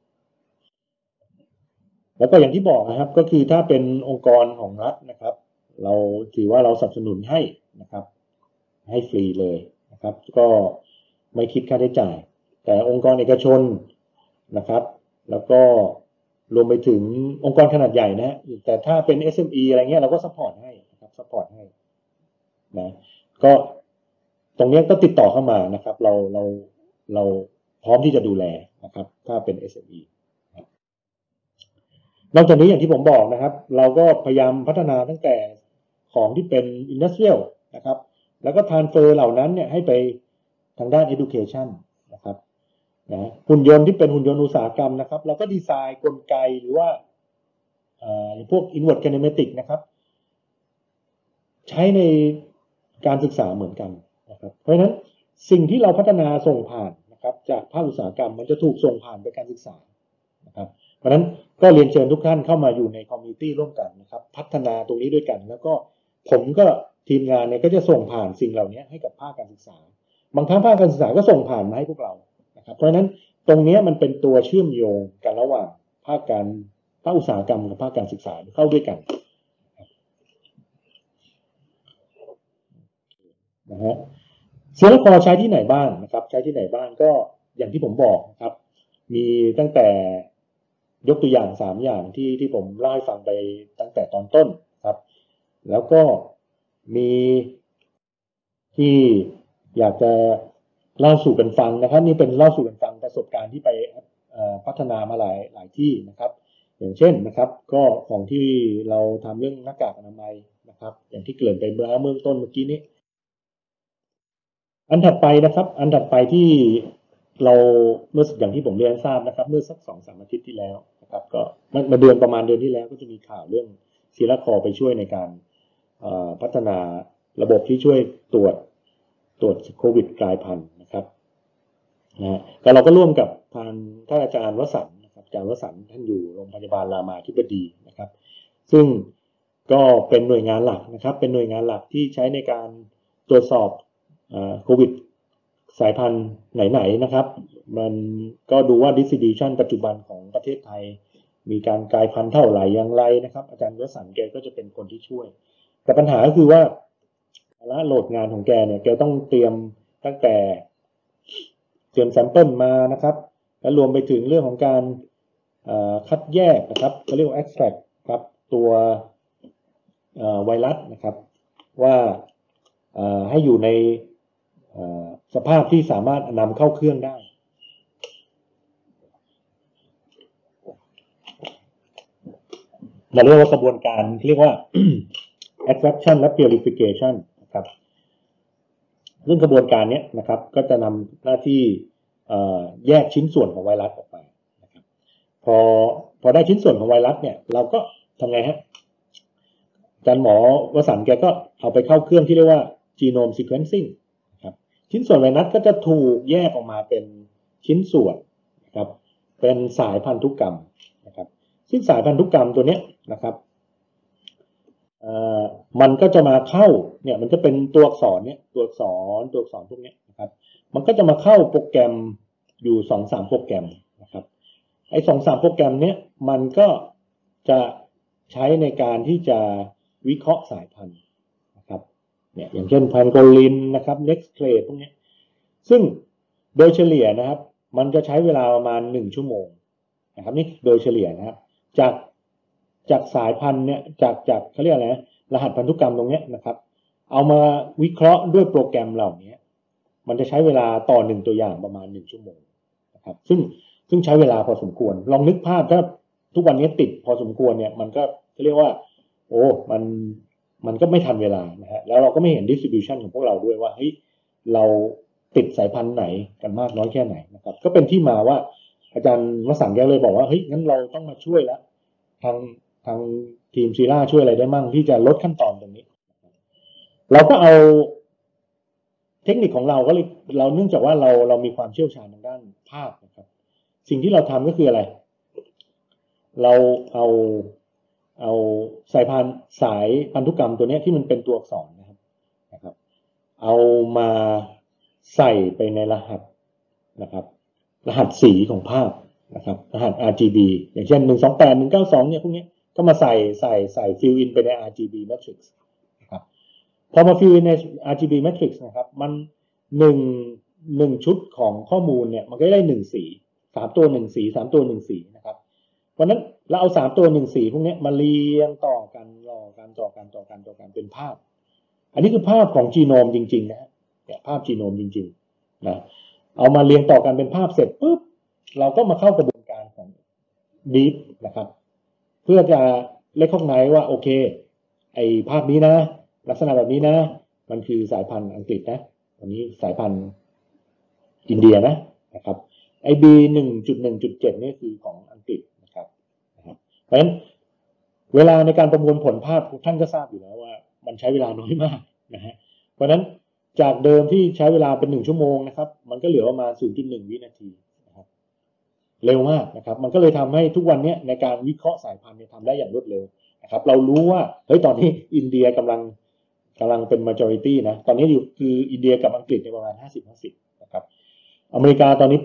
แล้วก็อย่างที่บอกนะครับก็คือถ้าเป็นองค์กรของรัฐนะครับเราถือว่าเราสนับสนุนให้นะครับให้ฟรีเลยนะครับก็ไม่คิดค่าใช้จ่ายแต่องค์กรเอกชนนะครับแล้วก็รวมไปถึงองค์กรขนาดใหญ่นะแต่ถ้าเป็น SME อะไรเงี้ยเราก็ซัพพอร์ตให้นะครับซัพพอร์ตให้นะก็ตรงนี้ก็ติดต่อเข้ามานะครับเราพร้อมที่จะดูแลนะครับถ้าเป็น SME นอกจากนี้อย่างที่ผมบอกนะครับเราก็พยายามพัฒนาตั้งแต่ของที่เป็น Industrial นะครับแล้วก็ transfer เหล่านั้นเนี่ยให้ไปทางด้าน Education นะครับนะหุ่นยนต์ที่เป็นหุ่นยนต์อุตสาหกรรมนะครับเราก็ดีไซน์กลไกหรือว่าพวก Inward Kinematic นะครับใช้ในการศึกษาเหมือนกันนะครับเพราะฉะนั้นสิ่งที่เราพัฒนาส่งผ่านนะครับจากภาคอุตสาหกรรมมันจะถูกส่งผ่านไปการศึกษานะครับเพราะฉะนั้นก็เรียนเชิญทุกท่านเข้ามาอยู่ในคอมมูนิตี้ร่วมกันนะครับพัฒนาตรงนี้ด้วยกันแล้วก็ผมก็ทีมงานเนี่ยก็จะส่งผ่านสิ่งเหล่านี้ให้กับภาคการศึกษาบางครั้งภาคการศึกษาก็ส่งผ่านมาให้พวกเรานะครับเพราะฉะนั้นตรงนี้มันเป็นตัวเชื่อมโยงกันระหว่างภาคอุตสาหกรรมกับภาคการศึกษาเข้าด้วยกันนะฮะเสียงละครใช้ที่ไหนบ้างนะครับใช้ที่ไหนบ้างก็อย่างที่ผมบอกนะครับมีตั้งแต่ยกตัวอย่าง3อย่างที่ผมเล่าให้ฟังไปตั้งแต่ตอนต้นครับแล้วก็มีที่อยากจะเล่าสู่กันฟังนะครับนี่เป็นเล่าสู่กันฟังประสบการณ์ที่ไปพัฒนามาหลายที่นะครับอย่างเช่นนะครับก็ของที่เราทำเรื่องหน้ากากอนามัยนะครับอย่างที่เกริ่นไปเมื่อต้นเมื่อกี้นี้อันถัดไปนะครับอันถัดไปที่เราเมื่ออย่างที่ผมเรียนทราบนะครับเมื่อสัก2-3 อาทิตย์ที่แล้วนะครับก็มาประมาณเดือนที่แล้วก็จะมีข่าวเรื่องซีราคอไปช่วยในการพัฒนาระบบที่ช่วยตรวจโควิดกลายพันธุ์นะครับนะก็เราก็ร่วมกับทางท่านอาจารย์วสันต์นะครับอาจารย์วสันต์ท่านอยู่โรงพยาบาลรามาธิบดีนะครับซึ่งก็เป็นหน่วยงานหลักนะครับเป็นหน่วยงานหลักที่ใช้ในการตรวจสอบโควิดสายพันธุ์ไหนๆนะครับมันก็ดูว่า distribution ปัจจุบันของประเทศไทยมีการกลายพันธุ์เท่าไหร่อย่างไรนะครับอาจารย์วสันต์แกก็จะเป็นคนที่ช่วยแต่ปัญหาก็คือว่าโหลดงานของแกเนี่ยแกต้องเตรียมตั้งแต่เตรียมแซมเปิลมานะครับและรวมไปถึงเรื่องของการคัดแยกนะครับเขาเรียกว่า extract ครับตัวไวรัสนะครับว่าให้อยู่ในสภาพที่สามารถนำเข้าเครื่องได้เราเรียกว่ากระบวนการเรียกว่า extraction และ purification นะครับซึ่งกระบวนการนี้นะครับก็จะนำหน้าที่แยกชิ้นส่วนของไวรัสออกมานะครับพอได้ชิ้นส่วนของไวรัสเนี่ยเราก็ทำไงฮะอาจารย์หมอวสันต์แกก็เอาไปเข้าเครื่องที่เรียกว่า genome sequencing นะครับชิ้นส่วนไวรัสก็จะถูกแยกออกมาเป็นชิ้นส่วนนะครับเป็นสายพันธุกรรมนะครับซึ่งสายพันธุกรรมตัวนี้นะครับมันก็จะมาเข้าเนี่ยมันจะเป็นตัวอักษรเนี่ยตัวอักษรพวกนี้นะครับมันก็จะมาเข้าโปรแกรมอยู่ 2-3 โปรแกรมนะครับไอ้ 2-3 โปรแกรมเนี้ยมันก็จะใช้ในการที่จะวิเคราะห์สายพันธุ์นะครับเนี่ยอย่างเช่นแพนโกลินนะครับ Nextclade พวกนี้ซึ่งโดยเฉลี่ยนะครับมันจะใช้เวลาประมาณ1 ชั่วโมงนะครับนี่โดยเฉลี่ยนะครับจากสายพันธุ์เนี่ยจากเขาเรียกอะไรรหัสพันธุกรรมตรงนี้นะครับเอามาวิเคราะห์ด้วยโปรแกรมเหล่านี้มันจะใช้เวลาต่อ1 ตัวอย่างประมาณ1 ชั่วโมงนะครับซึ่งใช้เวลาพอสมควรลองนึกภาพถ้าทุกวันนี้ติดพอสมควรเนี่ยมันก็เรียกว่าโอ้มันก็ไม่ทันเวลานะฮะแล้วเราก็ไม่เห็น distribution ของพวกเราด้วยว่าเฮ้ยเราติดสายพันธุ์ไหนกันมากน้อยแค่ไหนนะครับก็เป็นที่มาว่าอาจารย์วสันต์แกเลยบอกว่าเฮ้ยงั้นเราต้องมาช่วยแล้วทางทีมซีร่าช่วยอะไรได้มั่งที่จะลดขั้นตอนตรงนี้เราก็เอาเทคนิคของเราก็เลยเราเนื่องจากว่าเรามีความเชี่ยวชาญทางด้านภาพนะครับสิ่งที่เราทำก็คืออะไรเราเอาสายพันธุกรรมตัวนี้ที่มันเป็นตัวอักษรนะครับเอามาใส่ไปในรหัสนะครับรหัสสีของภาพนะครับรหัส RGB อย่างเช่น128 192เนี่ยพวกนี้ก็มาใส่ fill in ไปใน RGB matrix นะครับพอมาฟิลใน RGB matrix นะครับมันหนึ่งชุดของข้อมูลเนี่ยมันก็ได้1 สี3 ตัว1 สี3 ตัว1 สีนะครับเพราะนั้นเราเอา3 ตัว1 สีพวกนี้มาเรียงต่อกันเป็นภาพอันนี้คือภาพของจีโนมจริงๆนะเนี่ยภาพจีโนมจริงๆนะเอามาเรียงต่อกันเป็นภาพเสร็จปุ๊บเราก็มาเข้ากระบวนการของ Deep นะครับเพื่อจะrecognizeว่าโอเคไอภาพนี้นะลักษณะแบบนี้นะมันคือสายพันธุ์อังกฤษนะอันนี้สายพันธุ์อินเดียนะครับไอ B1.1.7 นี่คือของอังกฤษนะครับเพราะฉะนั้นเวลาในการประมวลผลภาพท่านก็ทราบอยู่แล้วว่ามันใช้เวลาน้อยมากนะฮะเพราะฉะนั้นจากเดิมที่ใช้เวลาเป็น1 ชั่วโมงนะครับมันก็เหลือประมาณ 0.1 วินาทีนะครับเร็วมากนะครับมันก็เลยทำให้ทุกวันนี้ในการวิเคราะห์สายพันธุ์ทำได้อย่างรวดเร็วนะครับเรารู้ว่าเฮ้ยตอนนี้อินเดียกำลังเป็น majority นะตอนนี้อยู่คืออินเดียกับอังกฤษในประมาณ 50-50 นะครับอเมริกาตอนนี้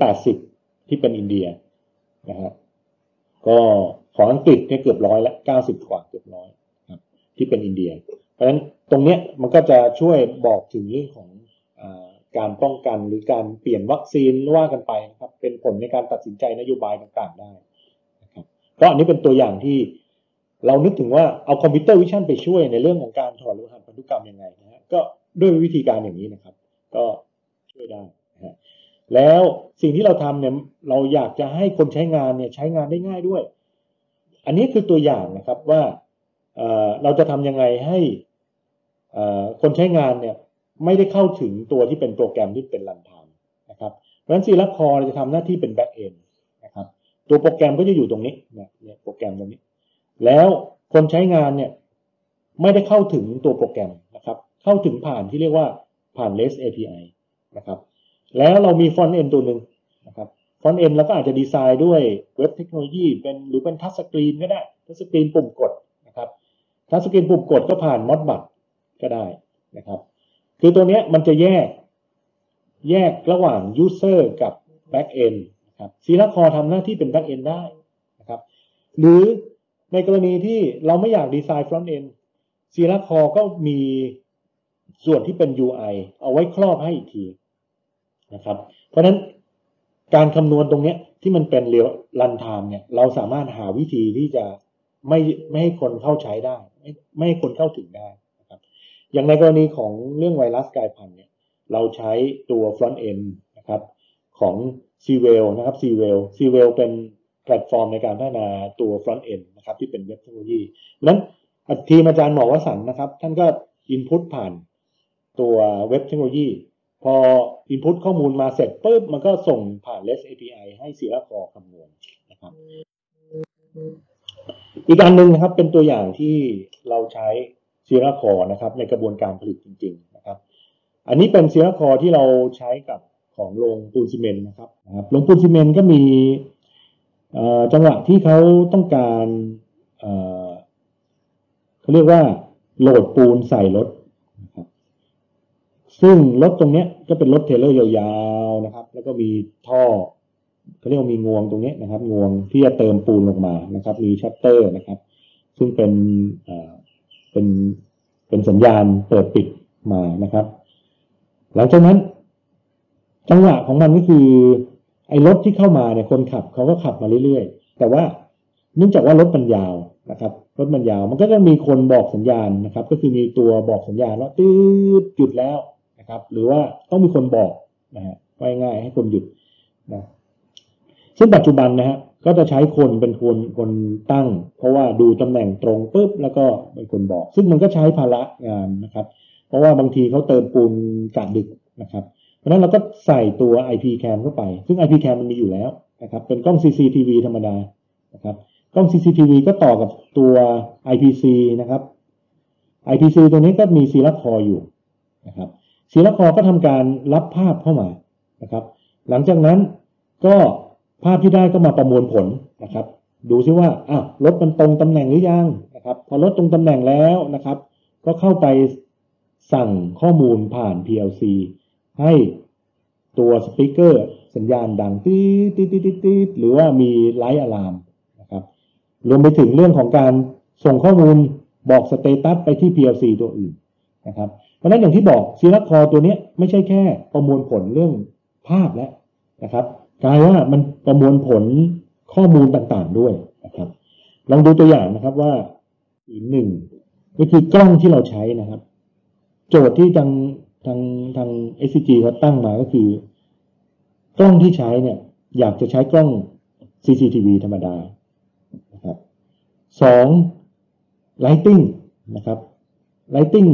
80ที่เป็นอินเดียนะฮะก็ของอังกฤษเนี่ยเกือบ100แล้ว90กว่าเกือบ100ครับที่เป็นอินเดียเพราะฉะนั้นตรงเนี้ยมันก็จะช่วยบอกถึงเรื่องของการป้องกันหรือการเปลี่ยนวัคซีนว่ากันไปนะครับเป็นผลในการตัดสินใจนโยบายต่างๆได้นะครับก็อันนี้เป็นตัวอย่างที่เรานึกถึงว่าเอาคอมพิวเตอร์วิชั่นไปช่วยในเรื่องของการถอดรหัสพันธุกรรมยังไงนะฮะก็ด้วยวิธีการอย่างนี้นะครับก็ช่วยได้นะฮะแล้วสิ่งที่เราทำเนี่ยเราอยากจะให้คนใช้งานเนี่ยใช้งานได้ง่ายด้วยอันนี้คือตัวอย่างนะครับว่าเราจะทำยังไงให้คนใช้งานเนี่ยไม่ได้เข้าถึงตัวที่เป็นโปรแกรมที่เป็นรันไทม์นะครับเพราะฉะนั้นซีรัคคอร์จะทำหน้าที่เป็นแบ็กเอนด์นะครับตัวโปรแกรมก็จะอยู่ตรงนี้เนี่ยโปรแกรมตรงนี้แล้วคนใช้งานเนี่ยไม่ได้เข้าถึงตัวโปรแกรมนะครับเข้าถึงผ่านที่เรียกว่าผ่าน REST API นะครับแล้วเรามีฟอนต์เอนด์ตัวหนึ่งนะครับฟอนต์เอนด์เราก็อาจจะดีไซน์ด้วยเว็บเทคโนโลยีหรือเป็นทัชสกรีนก็ได้ทัชสกรีนปุ่มกดนะครับทัชสกรีนปุ่มกดก็ผ่าน Modbus ก็ได้นะครับคือตัวนี้มันจะแยกระหว่าง User กับ Backend นะครับซีรัคคอร์ทำหน้าที่เป็น Backend ได้นะครับหรือในกรณีที่เราไม่อยากดีไซน์ Front End ซีรัคคอร์ก็มีส่วนที่เป็น UI เอาไว้ครอบให้อีกทีนะครับเพราะฉะนั้นการคำนวณตรงนี้ที่มันเป็นรันไทม์เนี่ยเราสามารถหาวิธีที่จะไม่ให้คนเข้าใช้ได้ไม่ให้คนเข้าถึงได้นะครับอย่างในกรณีของเรื่องไวรัสกลายพันธุ์เนี่ยเราใช้ตัว Front End นะครับของ Cwell นะครับ Cwell เป็นแพลตฟอร์มในการพัฒนาตัว Front End นะครับที่เป็นเว็บเทคโนโลยีนั้นทีมอาจารย์หมอวสันต์นะครับท่านก็ input ผ่านตัวเว็บเทคโนโลยีพอ input ข้อมูลมาเสร็จปุ๊บมันก็ส่งผ่าน REST API ให้ซีรัคคอร์คำนวณนะครับอีกอันหนึ่งนะครับเป็นตัวอย่างที่เราใช้ซีรัคคอร์นะครับในกระบวนการผลิตจริงๆนะครับอันนี้เป็นซีรัคคอร์ที่เราใช้กับของโรงปูนซีเมนต์นะครับโรงปูนซีเมนต์ก็มีจังหวะที่เขาต้องการเขาเรียกว่าโหลดปูนใส่รถนะครับซึ่งรถตรงนี้ก็เป็นรถเทรลเลอร์ยาวๆนะครับแล้วก็มีท่อเขาเรียกว่ามีงวงตรงนี้นะครับงวงที่จะเติมปูนลงมานะครับมีชัตเตอร์นะครับซึ่งเป็นสัญญาณเปิดปิดมานะครับหลังจากนั้นจังหวะของมันก็คือไอ้รถที่เข้ามาเนี่ยคนขับเขาก็ขับมาเรื่อยๆแต่ว่าเนื่องจากว่ารถมันยาวนะครับรถมันยาวมันก็จะมีคนบอกสัญญาณนะครับก็คือมีตัวบอกสัญญาณว่าตืดหยุดแล้วนะครับหรือว่าต้องมีคนบอกนะฮะง่ายๆให้คนหยุดนะซึ่งปัจจุบันนะฮะก็จะใช้คนเป็นคนตั้งเพราะว่าดูตำแหน่งตรงปุ๊บแล้วก็เป็นคนบอกซึ่งมันก็ใช้ภาระงานนะครับเพราะว่าบางทีเขาเติมปูนกะดึกนะครับเพราะฉะนั้นเราก็ใส่ตัว IP cam เข้าไปซึ่ง IP cam มันมีอยู่แล้วนะครับเป็นกล้อง CCTV ธรรมดานะครับกล้อง CCTV ก็ต่อกับตัว IPC นะครับ IPC ตัวนี้ก็มีซีรัคคอร์อยู่นะครับซีรัคคอร์ก็ทำการรับภาพเข้ามานะครับหลังจากนั้นก็ภาพที่ได้ก็มาประมวลผลนะครับดูซิว่ารถมันตรงตำแหน่งหรือยังนะครับพอรถตรงตำแหน่งแล้วนะครับก็เข้าไปสั่งข้อมูลผ่าน PLC ให้ตัวสปีกเกอร์สัญญาณดังตีดหรือว่ามีไลท์อะลามนะครับรวมไปถึงเรื่องของการส่งข้อมูลบอกสเตตัสไปที่ PLC ตัวอื่นนะครับเพราะฉะนั้นอย่างที่บอกซีรัคคอตัวนี้ไม่ใช่แค่ประมวลผลเรื่องภาพแล้วนะครับกลายว่ามันประมวลผลข้อมูลต่างๆด้วยนะครับลองดูตัวอย่างนะครับว่าอีกหนึ่งก็คือกล้องที่เราใช้นะครับโจทย์ที่ทาง SCG เขาตั้งมาก็คือกล้องที่ใช้เนี่ยอยากจะใช้กล้อง CCTV ธรรมดานะครับ2 Lighting นะครับ Lighting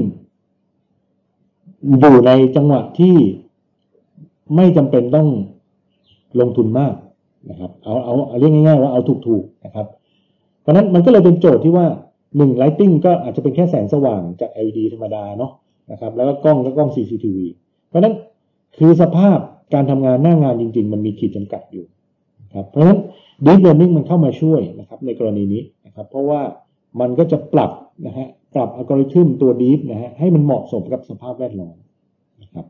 อยู่ในจังหวะที่ไม่จำเป็นต้องลงทุนมากนะครับเอาเรียกง่ายๆว่าเอาถูกๆนะครับเพราะนั้นมันก็เลยเป็นโจทย์ที่ว่า1 Lighting ก็อาจจะเป็นแค่แสงสว่างจาก LED ธรรมดาเนาะนะครับแล้วก็กล้อง CCTV เพราะนั้นคือสภาพการทำงานหน้างานจริงๆมันมีขีดจำกัดอยู่ครับเพราะฉะนั้น Deep Learning มันเข้ามาช่วยนะครับในกรณีนี้นะครับเพราะว่ามันก็จะปรับอัลกอริทึมตัว Deep ให้มันเหมาะสมกับสภาพแวดล้อมนะครับ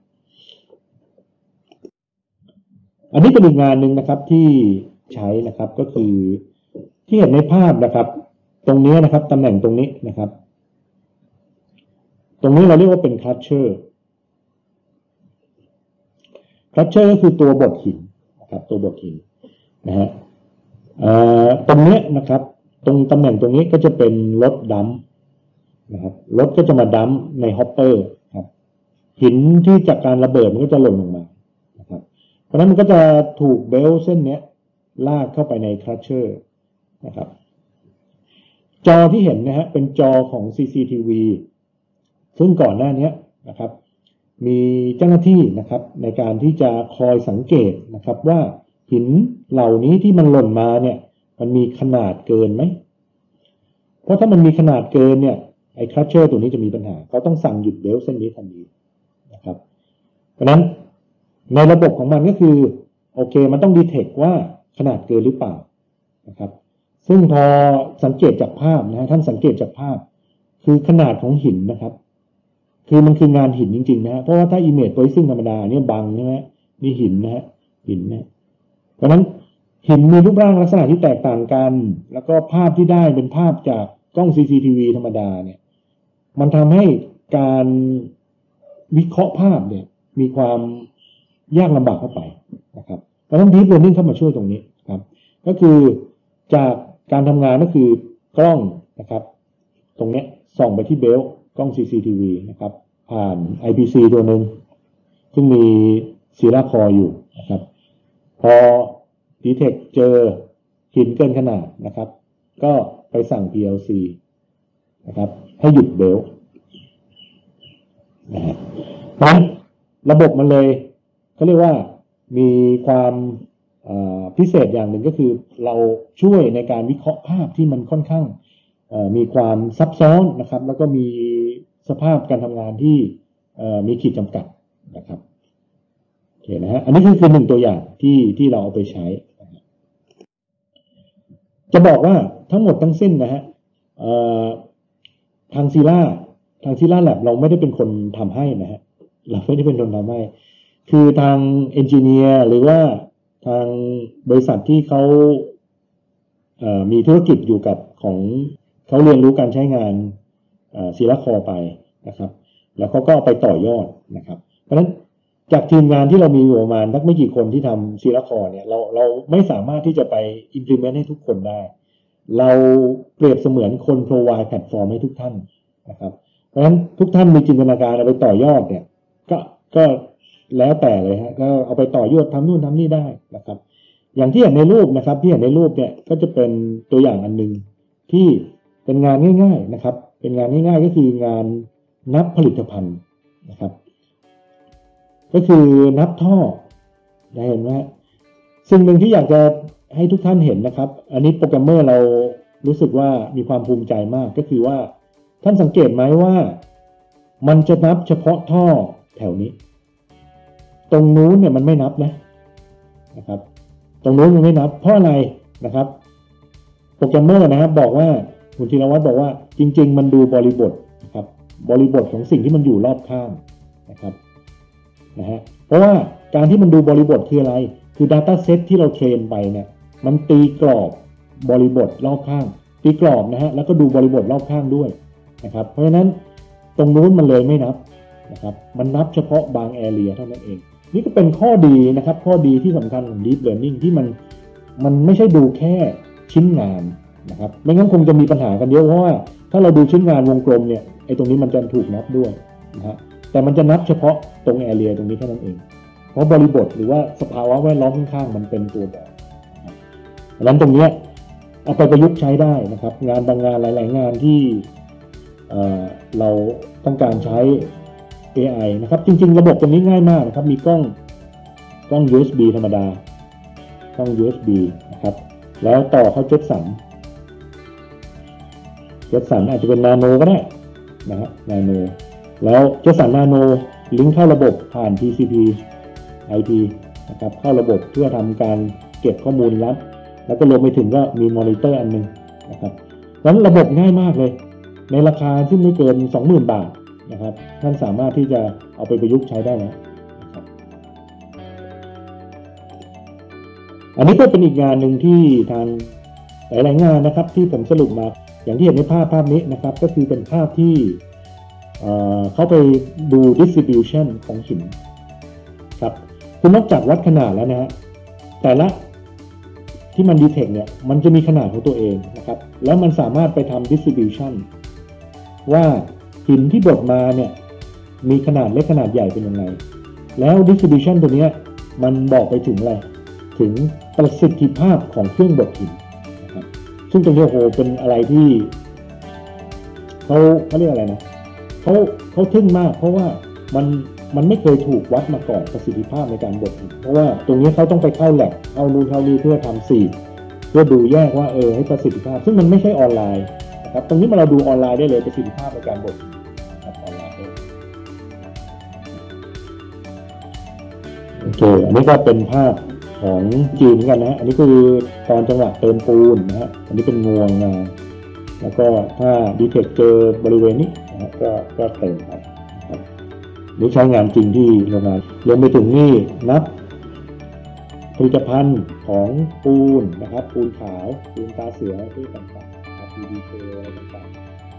อันนี้เป็นอีกงานหนึ่งนะครับที่ใช้นะครับก็คือที่เห็นในภาพนะครับตรงนี้นะครับตำแหน่งตรงนี้นะครับตรงนี้เราเรียกว่าเป็นคลัตเชอร์ก็คือตัวบดหินนะครับตัวบดหินนะฮะตรงนี้นะครับตรงตำแหน่งตรงนี้ก็จะเป็นรถดัมนะครับรถก็จะมาดัมในฮอปเปอร์ครับหินที่จากการระเบิดมันก็จะหล่นลงมานะครับเพราะนั้นมันก็จะถูกเบลต์เส้นนี้ลากเข้าไปในคลัตเชอร์นะครับจอที่เห็นนะฮะเป็นจอของ CCTV ซึ่งก่อนหน้านี้นะครับมีเจ้าหน้าที่นะครับในการที่จะคอยสังเกตนะครับว่าหินเหล่านี้ที่มันหล่นมาเนี่ยมันมีขนาดเกินไหมเพราะถ้ามันมีขนาดเกินเนี่ยไอ้คลัตเชอร์ตัวนี้จะมีปัญหาเขาต้องสั่งหยุดเบลต์เส้นนี้ทันทีนะครับเพราะนั้นในระบบของมันก็คือโอเคมันต้องดีเทคว่าขนาดเกินหรือเปล่านะครับซึ่งพอสังเกตจากภาพนะฮะท่านสังเกตจากภาพคือขนาดของหินนะครับคือมันคืองานหินจริงๆนะฮะเพราะว่าถ้า image processing ธรรมดาเนี่ยบังใช่ไหมนี่หินนะฮะหินนะเพราะนั้นหินมีรูปร่างลักษณะที่แตกต่างกันแล้วก็ภาพที่ได้เป็นภาพจากกล้อง CCTV ธรรมดาเนี่ยมันทำให้การวิเคราะห์ภาพเนี่ยมีความยากลำบากเข้าไปนะครับเพราะฉะนั้น Deep Learning เข้ามาช่วยตรงนี้ครับก็คือจากการทำงานก็คือกล้องนะครับตรงนี้ส่องไปที่เบลต์กล้อง CCTV นะครับผ่าน IPC ตัวหนึ่งซึ่งมีซีราคออยู่นะครับพอ detect เจอหินเกินขนาดนะครับก็ไปสั่ง PLC นะครับให้หยุดเบลต์นะฮะเพราะฉะนั้นระบบมันเลยเขาเรียกว่ามีความพิเศษอย่างหนึ่งก็คือเราช่วยในการวิเคราะห์ภาพที่มันค่อนข้างมีความซับซ้อนนะครับแล้วก็มีสภาพการทำงานที่มีขีดจำกัดนะครับโอเคนะฮะอันนี้คือหนึ่งตัวอย่างที่เราเอาไปใช้จะบอกว่าทั้งหมดทั้งสิ้นนะฮะทางซีล่าแลบเราไม่ได้เป็นคนทำให้นะฮะเราไม่ได้เป็นคนทำให้คือทางเอนจิเนียร์หรือว่าทางบริษัทที่เขามีธุรกิจอยู่กับของเขาเรียนรู้การใช้งานซีราคอไปนะครับแล้วเขาก็เอาไปต่อยอดนะครับเพราะฉะนั้นจากทีมงานที่เรามีอยู่ประมาณนักไม่กี่คนที่ทำซีราคอเนี่ยเราไม่สามารถที่จะไป implement ให้ทุกคนได้เราเปรียบเสมือนคน provide แพลตฟอร์มให้ทุกท่านนะครับเพราะฉะนั้นทุกท่านมีจินตนาการเอาไปต่อยอดเนี่ยก็แล้วแต่เลยฮะก็เอาไปต่อยอดทำนู่นทำนี่ได้นะครับอย่างที่เห็นในรูปนะครับที่เห็นในรูปเนี่ยก็จะเป็นตัวอย่างอันนึงที่เป็นงานง่ายๆนะครับเป็นงานง่ายๆก็คืองานนับผลิตภัณฑ์นะครับก็คือนับท่อเห็นไหมสิ่งหนึ่งที่อยากจะให้ทุกท่านเห็นนะครับอันนี้โปรแกรมเมอร์เรารู้สึกว่ามีความภูมิใจมากก็คือว่าท่านสังเกตไหมว่ามันจะนับเฉพาะท่อแถวนี้ตรงนู้นเนี่ยมันไม่นับนะครับตรงนู้นมันไม่นับเพราะอะไรนะครับโปรแกรมเมอร์นะครับบอกว่าคุณธีรวัฒน์บอกว่าจริงๆมันดูบริบทนะครับบริบทของสิ่งที่มันอยู่รอบข้างนะครับนะฮะเพราะว่าการที่มันดูบริบทคืออะไรคือ Data Set ที่เราเทรนไปเนี่ยมันตีกรอบบริบทรอบข้างตีกรอบนะฮะแล้วก็ดูบริบทรอบข้างด้วยนะครับเพราะฉะนั้นตรงนู้นมันเลยไม่นับนะครับมันนับเฉพาะบางแอเรียเท่านั้นเองนี่ก็เป็นข้อดีนะครับข้อดีที่สำคัญของ Deep Learning ที่มันไม่ใช่ดูแค่ชิ้นงานนะครับไม่งั้นคงจะมีปัญหากันเยอะเพราะว่าถ้าเราดูชิ้นงานวงกลมเนี่ยไอ้ตรงนี้มันจะถูกนับด้วยนะฮะแต่มันจะนับเฉพาะตรงแอเรียตรงนี้เท่านั้นเองเพราะบริบทหรือว่าสภาวะแวดล้อมข้างๆมันเป็นตัวบอกดังนั้นตรงนี้เอาไปประยุกต์ใช้ได้นะครับงานบางงานหลายๆงานที่เราต้องการใช้ AI นะครับจริงๆระบบตรงนี้ง่ายมากนะครับมีกล้อง USB ธรรมดากล้อง USB นะครับแล้วต่อเข้าเจ็ตสันอาจจะเป็นนาโนก็ได้นะฮะนาโนแล้วเจ็ตสันนาโนลิงก์เข้าระบบผ่าน TCP IP นะครับเข้าระบบเพื่อทำการเก็บข้อมูลลับแล้วก็รวมไปถึงก็มีมอนิเตอร์อันนึงนะครับนั้นระบบง่ายมากเลยในราคาที่ไม่เกิน 20,000 บาทนะครับท่านสามารถที่จะเอาไปประยุกต์ใช้ได้แล้วนะครับอันนี้ก็เป็นอีกงานหนึ่งที่ทางหลายๆงานนะครับที่ผมสรุปมาอย่างที่เห็นในภาพนี้นะครับก็คือเป็นภาพที่เขาไปดู distribution ของหินครับคุณนอกจากวัดขนาดแล้วนะฮะแต่ละที่มัน detect เนี่ยมันจะมีขนาดของตัวเองนะครับแล้วมันสามารถไปทำ distribution ว่าหินที่บดมาเนี่ยมีขนาดเล็กขนาดใหญ่เป็นยังไงแล้ว distribution ตัวนี้มันบอกไปถึงอะไรถึงประสิทธิภาพของเครื่องบดหินนะครับซึ่งตรงนี้โอ้โหเป็นอะไรที่เขาเรียกอะไรนะเขาทึ่งมากเพราะว่ามันไม่เคยถูกวัดมาก่อนประสิทธิภาพในการบดหินเพราะว่าตรงนี้เขาต้องไปเข้าแลบเข้านู่นเข้านี่เพื่อทำซีดเพื่อดูแยกว่าให้ประสิทธิภาพซึ่งมันไม่ใช่ออนไลน์นะครับตรงนี้เราดูออนไลน์ได้เลยประสิทธิภาพในการบดหินครับออนไลน์ได้โอเคอันนี้ก็เป็นภาพของจีนเหมือนกันนะอันนี้คือตอนจังหวะเติมปูนนะฮะอันนี้เป็นงวงมาแล้วก็ถ้าดีเทคเจอบริเวณนี้นะฮะก็เติมไปนะครับนี่ใช้งานจริงที่โรงงานรวมไปถึงนี่นับผลิตภัณฑ์ของปูนนะครับปูนขาวปูนตาเสือที่ต่างๆ PDK อะไรต่าง